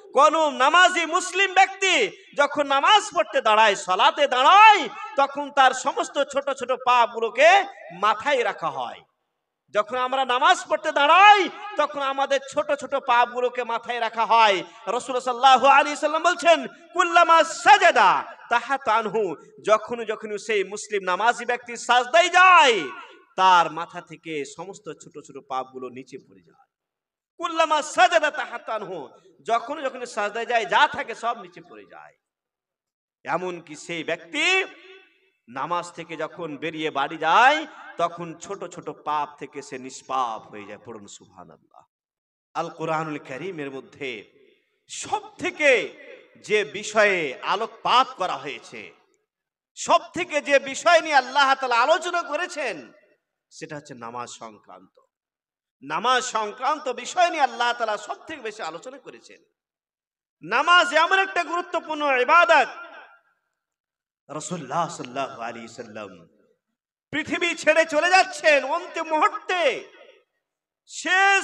কোন নামাজি মুসলিম ব্যক্তি যখন নামাজ পড়তে দাঁড়ায়, সালাতে দাঁড়ায়, তখন তার সমস্ত ছোট ছোট পাপগুলোকে মাথায় রাখা হয়। যখন আমরা নামাজ পড়তে দাঁড়াই তখন আমাদের ছোট ছোট পাপগুলোকে মাথায় রাখা হয়। রাসূলুল্লাহ সাল্লাল্লাহু আলাইহি সাল্লাম বলছেন, কুল্লামা সাজাদা তাহাত আনহু, যখন সেই মুসলিম নামাজি ব্যক্তি সাজদায় যায়, তার মাথা থেকে সমস্ত ছোট ছোট পাপগুলো নিচে পড়ে যায়। কুল্লামা সাজাদা তাহাত আনহু, যখন সাজদায় যায় যা থাকে সব নিচে পড়ে যায়। এমনকি সেই ব্যক্তি নামাজ থেকে যখন বেরিয়ে বাড়ি যায় তখন ছোট ছোট পাপ থেকে সে নিষ্পাপ হয়ে যায়। পড়ুন সুবহানাল্লাহ। আল কোরআনুল কারীমের মধ্যে সব থেকে যে বিষয়ে আলোকপাত করা হয়েছে, সব থেকে যে বিষয় নিয়ে আল্লাহ তাআলা আলোচনা করেছেন, সেটা হচ্ছে নামাজ সংক্রান্ত। নামাজ সংক্রান্ত বিষয় নিয়ে আল্লাহ তাআলা সব থেকে বেশি আলোচনা করেছেন। নামাজ এমন একটা গুরুত্বপূর্ণ ইবাদত, রাসূলুল্লাহ সাল্লাল্লাহু আলাইহি সাল্লাম পৃথিবী ছেড়ে চলে যাচ্ছেন অন্তিম মুহূর্তে। শেষ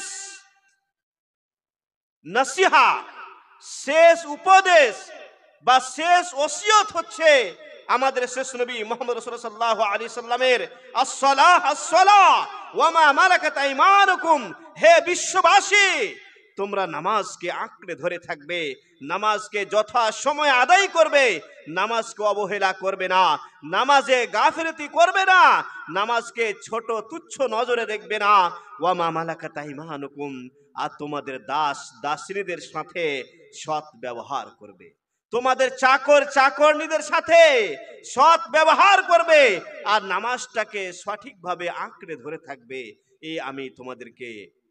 নসিহা, শেষ উপদেশ বা শেষ ওসিয়ত হচ্ছে আমাদের শেষ নবী মুহাম্মদ রাসূলুল্লাহ সাল্লাল্লাহু আলাইহি সাল্লামের আসসালাহ আসসালাহ ওয়া মা মালাকাত আইমানুকুম, হে বিশ্ববাসী তোমরা নামাজকে আঁকড়ে ধরে থাকবে, নামাজকে যথা সময়ে আদায় করবে, নামাজকে অবহেলা করবে না, নামাজে গাফিলতি করবে না, নামাজকে ছোট তুচ্ছ নজরে দেখবে না। ওয়া মা মালাকাত আইমানুকুম, আর তোমাদের দাস দাসীদের সাথে সৎ ব্যবহার করবে, তোমাদের চাকর চাকরনীদের সাথে সৎ ব্যবহার করবে, আর নামাজটাকে সঠিকভাবে আঁকড়ে ধরে থাকবে। এই আমি তোমাদেরকে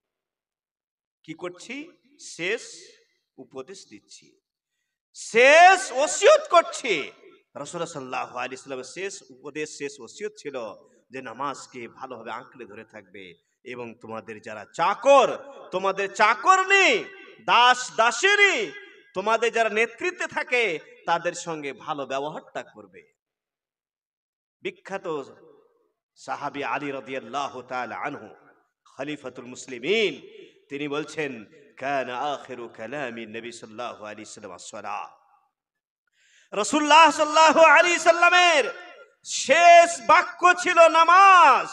কি করছি? শেষ উপদেশ দিচ্ছি, শেষ ওসিয়ত করছি। রাসূলুল্লাহ সাল্লাল্লাহু আলাইহি সাল্লামের শেষ উপদেশ, শেষ ওসিয়ত ছিল যে নামাজকে ভালোভাবে আঁকড়ে ধরে থাকবে এবং তোমাদের যারা চাকর, তোমাদের চাকরনী, দাস দাসীনী, তোমাদের যারা নেতৃত্বে থাকে তাদের সঙ্গে ভালো ব্যবহারটা করবে। বিখ্যাত সাহাবী আলী রাদিয়াল্লাহু তাআলা আনহু, খলিফাতুল মুসলিমিন, তিনি বলছেন, কানা আখিরু কালামি নবী সাল্লাল্লাহু আলাইহি সাল্লাম আসসালাহ। রাসূলুল্লাহ সাল্লাল্লাহু আলাইহি সাল্লামের শেষ বাক্য ছিল নামাজ,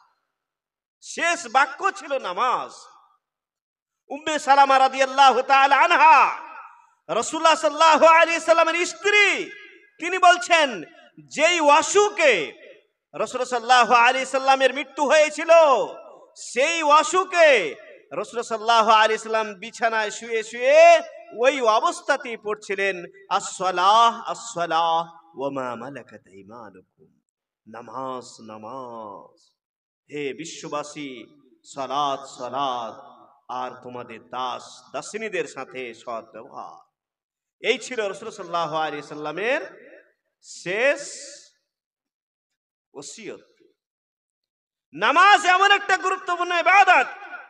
শেষ বাক্য ছিল নামাজ। উম্মে সালামা রাদিয়াল্লাহু তাআলা আনহা, রাসূলুল্লাহ সাল্লাল্লাহু আলাইহি সাল্লামের স্ত্রী, তিনি বলছেন, যেই অসুখে রাসূলুল্লাহ সাল্লাল্লাহু আলাইহি সাল্লামের মৃত্যু হয়েছিল, সেই অসুখে রাসূলুল্লাহ সাল্লাল্লাহু আলাইহি সাল্লাম বিছানায় শুয়ে শুয়ে ওই অবস্থাতেই পড়ছিলেন, আসসালাহ আসসালাহ ওয়া মা মালাকাত আইমানুকুম, নামাজ নামাজ, হে বিশ্ববাসী সালাত সালাত, আর তোমাদের দাস দাসিনীদের সাথে সৎ ব্যবহার। এই ছিল রাসূলুল্লাহ সাল্লাল্লাহু আলাইহি সাল্লামের শেষ ওসিয়ত। নামাজ এমন একটা গুরুত্বপূর্ণ ইবাদত,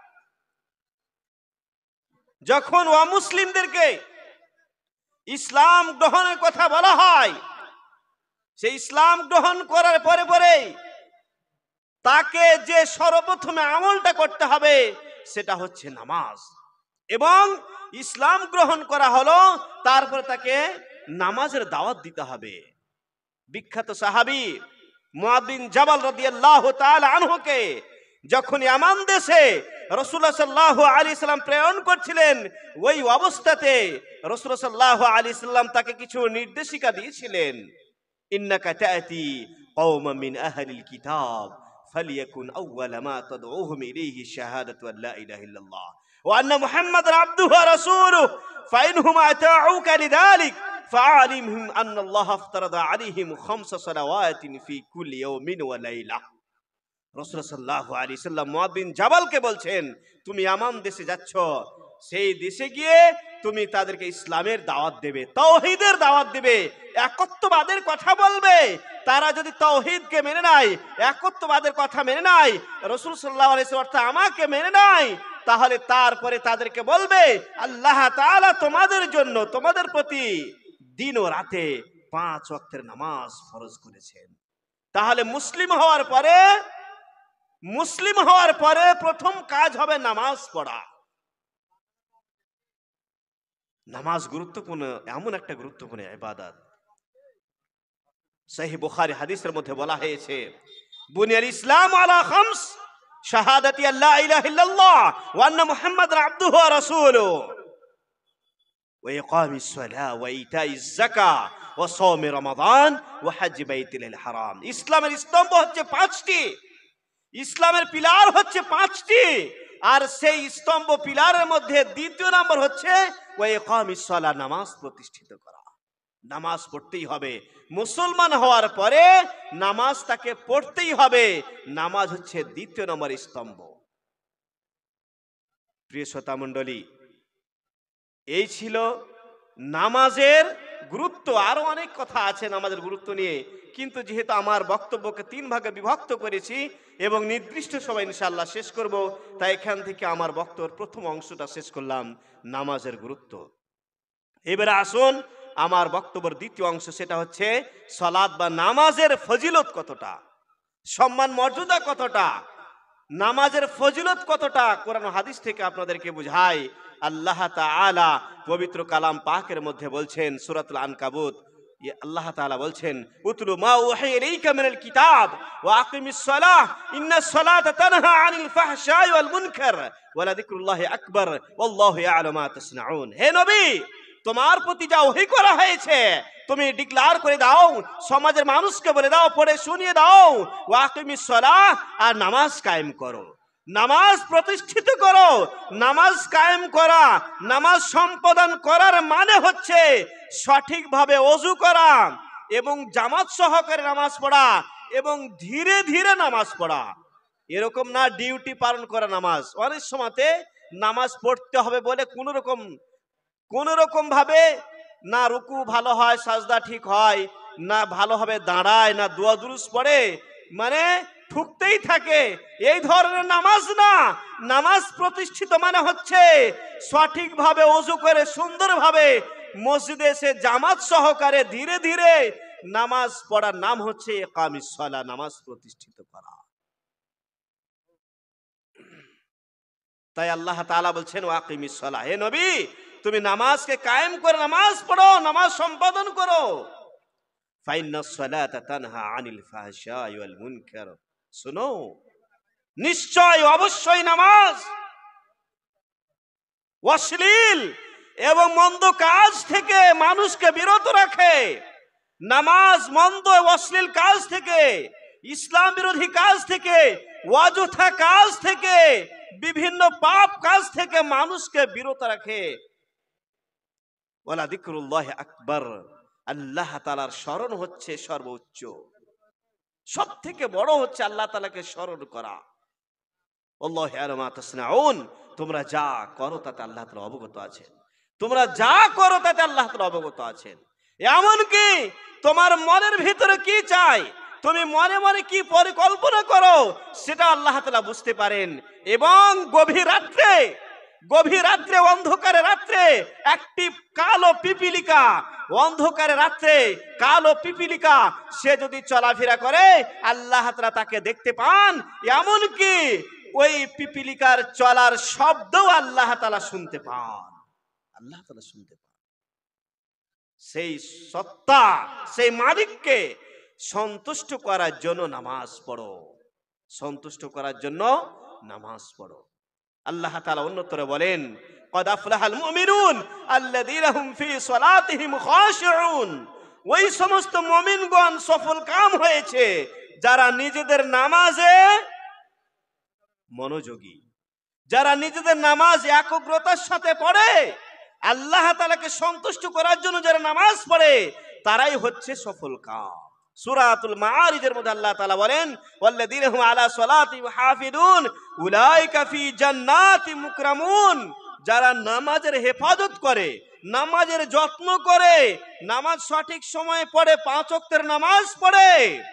যখন অমুসলিমদেরকে ইসলাম গ্রহণের কথা বলা হয়, সেই ইসলাম গ্রহণ করার পরে পরে তাকে যে সর্বপ্রথমে আমলটা করতে হবে সেটা হচ্ছে নামাজ। এবং ইসলাম গ্রহণ করা হলো, তারপরে তাকে নামাজের দাওয়াত দিতে হবে। বিখ্যাত সাহাবী মুআয বিন জাবাল রাদিয়াল্লাহু তাআলা আনহুকে যখন ইয়ামান দেশে রাসূলুল্লাহ সাল্লাল্লাহু আলাইহি সাল্লাম প্রেরণ করছিলেন, ওই অবস্থাতে রাসূলুল্লাহ সাল্লাল্লাহু আলাইহি সাল্লাম তাকে কিছু নির্দেশিকা দিয়েছিলেন। ইন্নাকা তা'তি কওমান মিন আহলিল কিতাব ফালিয়াকুন আউওয়ালা মা তাদউহুম ইলাইহি শাহাদাতু আল্লা ইলাহা ইল্লাল্লাহ ওয়া আন্না মুহাম্মাদান আবদুহু ওয়া রাসূলুহু ফাইনহুম আতাউকা লিযালিক ফাআলিমহুম আন্নাল্লাহ আফতারাদা আলাইহিম খামসা সালাওয়াতিন ফি কুল্লি ইয়াওমিন ওয়া লাইলা। রাসূলুল্লাহ সাল্লাল্লাহু আলাইহি সাল্লাম মুআয বিন জাবালকে বলছেন, তুমি ইয়ামান দেশে যাচ্ছ, সেই দেশে গিয়ে তুমি তাদেরকে ইসলামের দাওয়াত দেবে, তাওহীদের দাওয়াত দেবে, একত্ববাদের কথা বলবে। তারা যদি তাওহীদকে মেনে নেয়, একত্ববাদের কথা মেনে নেয়, রাসূল সাল্লাল্লাহু আলাইহি ওয়াসাল্লাম অর্থাৎ আমাকে মেনে নেয়, তাহলে তারপরে তাদেরকে বলবে, আল্লাহ তাআলা তোমাদের জন্য, তোমাদের প্রতি দিন ও রাতে 5 ওয়াক্তের নামাজ ফরজ করেছেন। তাহলে মুসলিম হওয়ার পরে প্রথম কাজ হবে নামাজ পড়া। নামাজ গুরুত্বপূর্ণ, এমন একটা গুরুত্বপূর্ণ ইবাদত। সহিহ বুখারী হাদিসের মধ্যে বলা হয়েছে, বুনিয়াল ইসলাম আলা খামস, শাহাদাতি আল্লা ইলাহা ইল্লাল্লাহ ওয়া আন্না মুহাম্মাদান আবদুহু ওয়া রাসূলুহু ওয়া ইকামিস সালাহ ওয়া ইতাইজ যাকাহ ওয়া সাওমি রমাদান ওয়া হজ বাইতুল হারাম। ইসলামের স্তম্ভ হচ্ছে পাঁচটি, ইসলামের পিলার হচ্ছে পাঁচটি, আর সেই স্তম্ভ পিলারের মধ্যে দ্বিতীয় নম্বর হচ্ছে ওয়া ইকামিস সালাহ, নামাজ প্রতিষ্ঠিত করা। নামাজ পড়তেই হবে, মুসলমান হওয়ার পরে নামাজ তাকে পড়তেই হবে। নামাজ হচ্ছে দ্বিতীয় নম্বর স্তম্ভ। প্রিয় শ্রোতা মণ্ডলী, এই ছিল নামাজের গুরুত্ব। আরো অনেক কথা আছে নামাজের গুরুত্ব নিয়ে, কিন্তু যেহেতু আমার বক্তব্যকে 3 ভাগে বিভক্ত করেছি এবং নির্দিষ্ট সময় ইনশাআল্লাহ শেষ করব, তাই এখান থেকে আমার বক্তব্যের প্রথম অংশটা শেষ করলাম, নামাজের গুরুত্ব। এবারে আসুন আমার বক্তব্যের দ্বিতীয় অংশ, সেটা হচ্ছে সালাত বা নামাজের ফজিলত কতটা, সম্মান মর্যাদা কতটা, নামাজের ফজিলত কতটা কোরআন হাদিস থেকে আপনাদেরকে বুঝাই। আল্লাহ তাআলা পবিত্র কালাম পাকের মধ্যে বলছেন, সূরাতুল আনকাবুত, আল্লাহ তাআলা বলছেন, উতলু মা উহিয়া ইলাইকা মিনাল কিতাব ওয়া আকিমিস সালাহ ইন্নাস সালাতা তানহা আনিল ফাহশাই ওয়াল মুনকার ওয়া লাযিকরুল্লাহি আকবার ওয়াল্লাহু ইয়ালামু মা তাসনাউন। হে নবী, তোমার প্রতি যা ওহী করা হয়েছে তুমি ডিক্লার করে দাও, সমাজের মানুষকে বলে দাও, পড়ে শুনিয়ে দাও, ওয়া আকিমিস সালাহ, আর নামাজ কায়েম করো, নামাজ প্রতিষ্ঠিত করো। নামাজ কায়েম করা, নামাজ সম্পাদন করার মানে হচ্ছে সঠিকভাবে ওযু করা এবং জামাত সহকারে নামাজ পড়া এবং ধীরে ধীরে নামাজ পড়া। এরকম না ডিউটি পালন করা নামাজ। অনেক সময়তে নামাজ পড়তে হবে বলে কোন রকম ভাবে না রুকু ভালো হয়, সাজদা ঠিক হয় না, ভালোভাবে দাঁড়ায় না, দোয়া দুরুস পড়ে, মানে ঠুকতেই থাকে, এই ধরনের নামাজ না। নামাজ প্রতিষ্ঠিত মানে হচ্ছে সঠিকভাবে ওযু করে সুন্দরভাবে মসজিদে এসে জামাত সহকারে ধীরে ধীরে নামাজ পড়ার নাম হচ্ছে ইকামিস সালাহ, নামাজ প্রতিষ্ঠিত করা। তাই আল্লাহ তাআলা বলছেন ওয়া আকিমিস সালাহ, হে নবী তুমি নামাজকে কায়েম করে নামাজ পড়ো, নামাজ সম্পাদন করো। ফাইন্নাস সালাতা তানহা আনিল ফাহশাই ওয়াল মুনকার, শোনো নিশ্চয় অবশ্যই নামাজ অশ্লীল এবং মন্দ কাজ থেকে মানুষকে বিরত রাখে। নামাজ মন্দ অশ্লীল কাজ থেকে, ইসলাম বিরোধী কাজ থেকে, অযথা কাজ থেকে, বিভিন্ন পাপ কাজ থেকে মানুষকে বিরত রাখে। ওয়ালা যিকরুল্লাহি আকবার, আল্লাহ তাআলার স্মরণ হচ্ছে সর্বোচ্চ, সব থেকে বড় হচ্ছে আল্লাহ তাআলাকে স্মরণ করা। আল্লাহু ইয়ালামু মা তাসনাউন, তোমরা যা করো তাতে আল্লাহ তাআলা অবগত আছেন, তোমরা যা করো তাতে আল্লাহ তাআলা অবগত আছেন। এমনকি তোমার মনের ভিতরে কি চাই, তুমি মনে মনে কি পরিকল্পনা করো, সেটা আল্লাহ তাআলা বুঝতে পারেন। এবং গভীর রাত্রে অন্ধকারে রাত্রে একটি কালো পিপিলিকা, অন্ধকারে রাত্রে কালো পিপিলিকা, সে যদি চলাফেরা করে আল্লাহ তাআলা তাকে দেখতে পান। এমনকি ওই পিপিলিকার চলার শব্দও আল্লাহ তাআলা শুনতে পান, আল্লাহ তাআলা শুনতে পান। সেই সত্তা, সেই মালিককে সন্তুষ্ট করার জন্য নামাজ পড়ো, সন্তুষ্ট করার জন্য নামাজ পড়ো। আল্লাহ তাআলা অন্যত্র বলেন, ক্বাদ আফলাহাল মুমিনুন আল্লাযীনা হুম ফি সালাতিহিম খাশিউন, ওই সমস্ত মুমিনগণ সফল কাম হয়েছে যারা নিজেদের নামাজে মনোযোগী, যারা নিজেদের নামাজ একাগ্রতার সাথে পড়ে, আল্লাহ তাআলাকে সন্তুষ্ট করার জন্য যারা নামাজ পড়ে, তারাই হচ্ছে সফল কাম। সূরাতুল মাআরিজের মধ্যে আল্লাহ তাআলা বলেন, ওয়াল্লাযীনা হুম আলা সালাতিহিম হাফিজুন উলাইকা ফি জান্নাতিম মুকরামুন, যারা নামাজের হেফাজত করে, নামাজের যত্ন করে, নামাজ সঠিক সময়ে পড়ে, 5 ওয়াক্তের নামাজ পড়ে,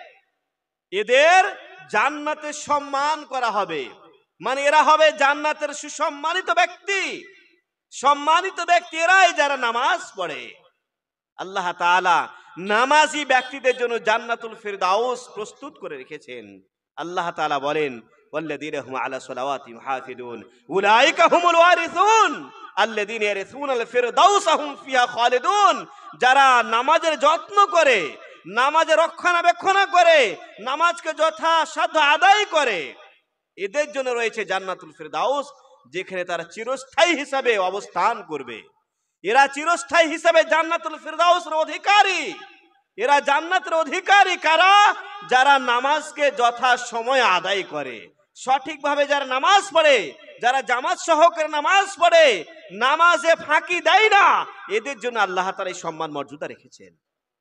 এদের জান্নাতে সম্মান করা হবে। মানে এরা হবে জান্নাতের সুসম্মানিত ব্যক্তি, সম্মানিত ব্যক্তি এরাই যারা নামাজ পড়ে। আল্লাহ তাআলা নামাজি ব্যক্তিদের জন্য জান্নাতুল ফিরদাউস প্রস্তুত করে রেখেছেন। আল্লাহ তাআলা বলেন, ওয়াল্লাযীনা হুম আলা সালাওয়াতিহিম হাফিজুন উলাইকা হুমুল ওয়ারিসুন, আল্লাযীনা ইয়ারিসুনাল ফিরদাউসা হুম ফিহা খালিদুন, যারা নামাজের যত্ন করে, নামাজের রক্ষণাবেক্ষণ করে, নামাজকে যথাসাধ্য আদায় করে, এদের জন্য রয়েছে জান্নাতুল ফিরদাউস, যেখানে তারা চিরস্থায়ী হিসাবে অবস্থান করবে। এরা চিরস্থায়ী হিসাবে জান্নাতুল ফিরদাউসের অধিকারী। এরা জান্নাতের অধিকারী কারা? যারা নামাজকে যথা সময় আদায় করে, সঠিকভাবে যারা নামাজ পড়ে, যারা জামাত সহকারে নামাজ পড়ে, নামাজে ফাঁকি দেয় না, এদের জন্য আল্লাহ তাআলা এই সম্মান মর্যাদা রেখেছেন।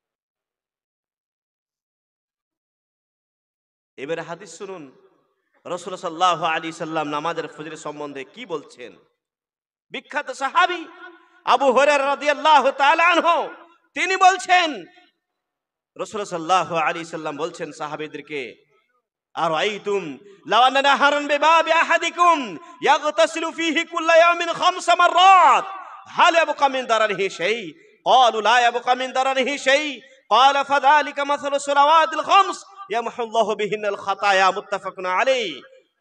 এবারে হাদিস শুনুন, রাসূল সাল্লাল্লাহু আলাইহি সাল্লাম নামাজের ফজিলত সম্বন্ধে কি বলছেন। বিখ্যাত সাহাবী আবু হুরায়রা রাদিয়াল্লাহু তাআলা আনহু তিনি বলছেন, রাসূল সাল্লাল্লাহু আলাইহি সাল্লাম বলছেন সাহাবীদেরকে, আরাইতুম লাও আন্না নাহারান বিবাবি আহাদিকুম ইয়াগতাসিলু ফীহি কুল্লা ইয়াওমিন 5 মাররাত হাল ইয়াবকা মিন দারানিহি শাই? ক্বালু লা ইয়াবকা মিন দারানিহি শাই। ক্বালা ফাযালিকা মাসালুস সালাওয়াতিল 5 ইয়ামহুল্লাহু বিহিন্নাল খাতায়া। মুত্তাফাকুন আলাইহি।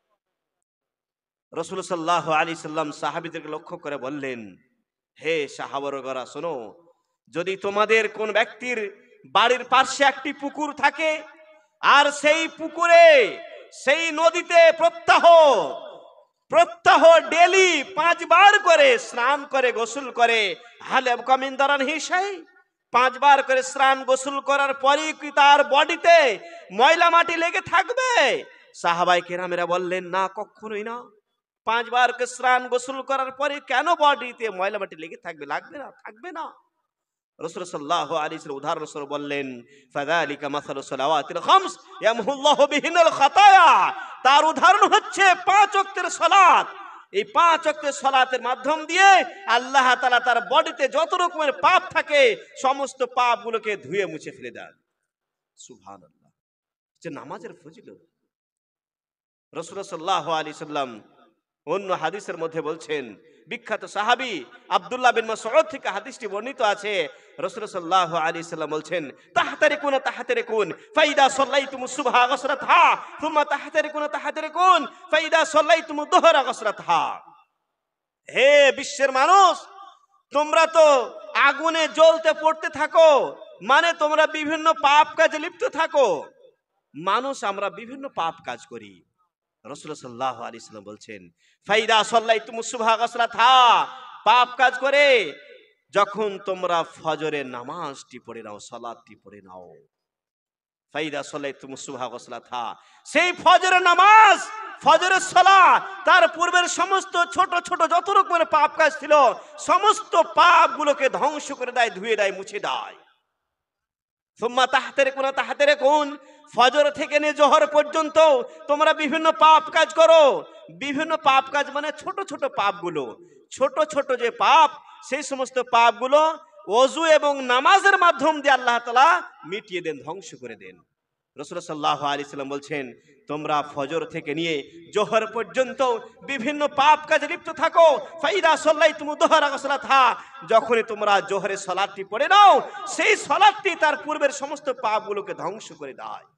রাসূল সাল্লাল্লাহু আলাইহি সাল্লাম সাহাবীদেরকে লক্ষ্য করে বললেন, হে সাহাবারা শোনো, যদি তোমাদের কোন ব্যক্তির বাড়ির পাশে একটি পুকুর থাকে, আর সেই পুকুরে, সেই নদীতে প্রত্যহ ডেলি 5 বার করে স্নান করে, গোসল করে, হালে কামিন দারান হিসাই, 5 বার করে স্নান গোসল করার পরে কি তার বডিতে ময়লা মাটি লেগে থাকবে? সাহাবায়ে কেরামেরা বললেন, না, কখনোই না। 5 বার করে স্নান গোসল করার পরে কেন বডিতে ময়লা মাটি লেগে থাকবে? লাগবে না, থাকবে না। রাসূল সাল্লাল্লাহু আলাইহি ওয়াসাল্লাম উদাহরণ স্বরূপ বললেন, ফাযালিকা মাসালুস সালাওয়াতিল 5 ইয়ামহুল্লাহু বিহিনাল খাতায়া। তার উদাহরণ হচ্ছে 5 ওয়াক্তের সালাত। এই 5 ওয়াক্তের সালাতের মাধ্যম দিয়ে আল্লাহ তাআলা তার বডিতে যত রকমের পাপ থাকে সমস্ত পাপগুলোকে ধুয়ে মুছে ফেলে দেন। সুবহানাল্লাহ। যে নামাজের ফজিলত। রাসূল সাল্লাল্লাহু আলাইহি ওয়াসাল্লাম অন্য হাদিসের মধ্যে বলছেন, বিখ্যাত সাহাবী আব্দুল্লাহ বিন মাসউদ থেকে হাদিসটি বর্ণিত আছে। রাসূল সাল্লাল্লাহু আলাইহি ওয়াসাল্লাম বলছেন, তাহতারিকুন ফাইদা সাল্লাইতুমুস সুবহা গসরাতহা সুম্মা তাহতারিকুন ফাইদা সাল্লাইতুমুদ দুহরা গসরাতহা। হে বিশ্বের মানুষ, তোমরা তো আগুনে জ্বলতে পড়তে থাকো, মানে তোমরা বিভিন্ন পাপ কাজে লিপ্ত থাকো। মানুষ আমরা বিভিন্ন পাপ কাজ করি। রাসূল সাল্লাল্লাহু আলাইহি ওয়াসাল্লাম বলছেন, ফাইদা সাল্লাইতুমুস সুবহা গসরাতহা, পাপ কাজ করে যখন তোমরা ফজরের নামাজটি পড়ে নাও, সালাতটি পড়ে নাও। ফাইদা সাল্লাইতুমুস সুবহা গসরাতহা, সেই ফজরের নামাজ, ফজরের সালাত, তার পূর্বের সমস্ত ছোট ছোট যত রকমের পাপ কাজ ছিল সমস্ত পাপগুলোকে ধ্বংস করে দেয়, ধুয়ে দেয়, মুছে দেয়। সুম্মা তাহতারিকুন, ফজর থেকে নিয়ে জোহর পর্যন্ত তোমরা বিভিন্ন পাপ কাজ করো। বিভিন্ন পাপ কাজ মানে ছোট ছোট পাপগুলো, ছোট ছোট যে পাপ, সেই সমস্ত পাপগুলো ওযু এবং নামাজের মাধ্যম দিয়ে আল্লাহ তাআলা মিটিয়ে দেন, ধ্বংস করে দেন। রাসূল সাল্লাল্লাহু আলাইহি সাল্লাম বলছেন, তোমরা ফজর থেকে নিয়ে জোহর পর্যন্ত বিভিন্ন পাপ কাজে লিপ্ত থাকো। ফাইদা সাল্লাইতুমুদ দুহরা গসরাতহা, যখনই তোমরা জোহরের সালাতটি পড়ে নাও, সেই সালাতটি তার পূর্বের সমস্ত পাপগুলোকে ধ্বংস করে দেয়।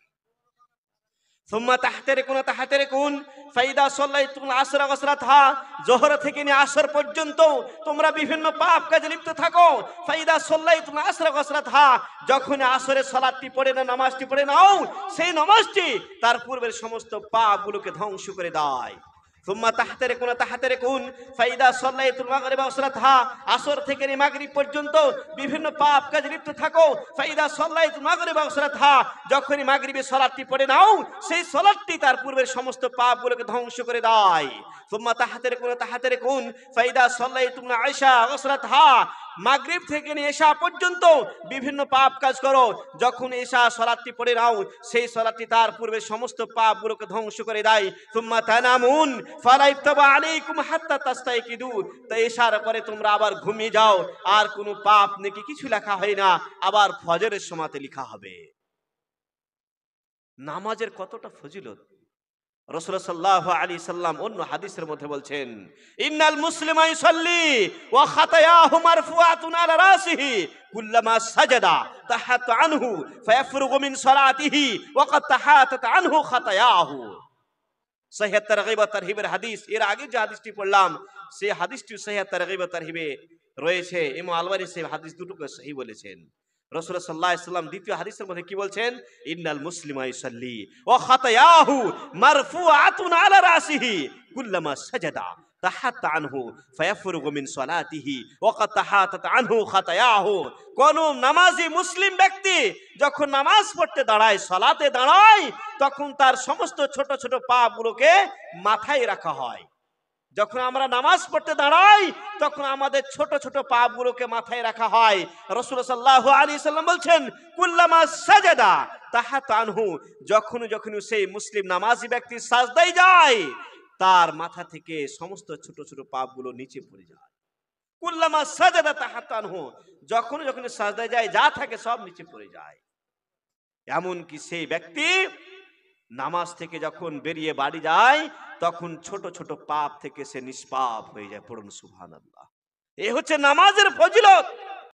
সুম্মা তাহতারিকুন ফাইদা সাল্লাইতুল আসরা গসরাতহা, জোহর থেকে নিয়ে আসর পর্যন্ত তোমরা বিভিন্ন পাপ কাজে লিপ্ত থাকো। ফাইদা সাল্লাইতুল আসরা গসরাতহা, যখন আসরের সালাতটি পড়ে না, নামাজটি পড়ে নাও, সেই নামাজটি তার পূর্বের সমস্ত পাপগুলোকে ধ্বংস করে দেয়। সুম্মা তাহতারিকুন ফাইদা সাল্লাইতুল মাগরিবা গসরাতহা, আসর থেকে নিয়ে মাগরিব পর্যন্ত বিভিন্ন পাপ কাজে লিপ্ত থাকো। ফাইদা সাল্লাইতুল মাগরিবা গসরাতহা, যখনই মাগরিবের সালাতটি পড়ে নাও, সেই সালাতটি তার পূর্বের সমস্ত পাপগুলোকে ধ্বংস করে দেয়। সুম্মা তাহতারিকুন ফাইদা সাল্লাইতুল আশা গসরাতহা, মাগরিব থেকে নিয়ে এশা পর্যন্ত বিভিন্ন পাপ কাজ করো। যখন এশা সালাতটি পড়ে নাও, সেই সালাতটি তার পূর্বের সমস্ত পাপগুলোকে ধ্বংস করে দেয়। সুম্মা তানামুন ফালা ইফতাবা আলাইকুম হাত্তা তাস্তাইকিদু, তাই এশার পরে তোমরা আবার ঘুমিয়ে যাও, আর কোনো পাপ নেকি কিছু লেখা হয় না, আবার ফজরের সময়তে লেখা হবে। নামাজের কতটা ফজিলত। রাসূল সাল্লাল্লাহু আলাইহি সাল্লাম অন্য হাদিসের মধ্যে বলছেন, ইন্নাল মুসলিমা ইউসাল্লি ওয়া খাতায়াহু মারফুআতুন আলা রাসিহি কুল্লামা সাজাদা তাহাত আনহু ফায়াফরুগু মিন সালাতিহি ওয়া ক্বাদ তাহাতাত আনহু খাতায়াহু। সহিহ তারগীব ওয়া তারহিবের হাদিস, এর আগে যে হাদিসটি পড়লাম সেই হাদিসটি সহিহ তারগীব ওয়া তারহিবে রয়েছে। ইমাম আলবানী সেই হাদিস দুটোকে সহিহ বলেছেন। রাসূলুল্লাহ সাল্লাল্লাহু আলাইহি ওয়াসাল্লাম দ্বিতীয় হাদিসের মধ্যে কি বলছেন? ইন্নাল মুসলিমা ইউসাল্লি ওয়া খাতায়াহু মারফুআতুন আলা রাসিহি কুল্লামা সাজাদা তাহাত্তা আনহু ফায়াফরুগু মিন সালাতিহি ওয়া কাদ তাহাত্তাত আনহু খাতায়াহু। কোন নামাজি মুসলিম ব্যক্তি যখন নামাজ পড়তে দাঁড়ায়, সালাতে দাঁড়ায়, তখন তার সমস্ত ছোট ছোট পাপগুলোকে মাথায় রাখা হয়। যখন আমরা নামাজ পড়তে দাঁড়াই তখন আমাদের ছোট ছোট পাপগুলোকে মাথায় রাখা হয়। রাসূলুল্লাহ সাল্লাল্লাহু আলাইহি সাল্লাম বলছেন কুল্লামা সাজাদা তাহাত্তা আনহু, যখন যখন সেই মুসলিম নামাজি ব্যক্তি সাজদায় যায় তার মাথা থেকে সমস্ত ছোট ছোট পাপগুলো নিচে পড়ে যায়। কুল্লামা সাজাদা তাহাত্তা আনহু, যখন যখন সাজদায় যায় যা থাকে সব নিচে পড়ে যায়। এমন কি সেই ব্যক্তি নামাজ থেকে যখন বেরিয়ে বাড়ি যায় তখন ছোট ছোট পাপ থেকে সে নিষ্পাপ হয়ে যায়। পড়ুন সুবহানাল্লাহ। এই হচ্ছে নামাজের ফজিলত।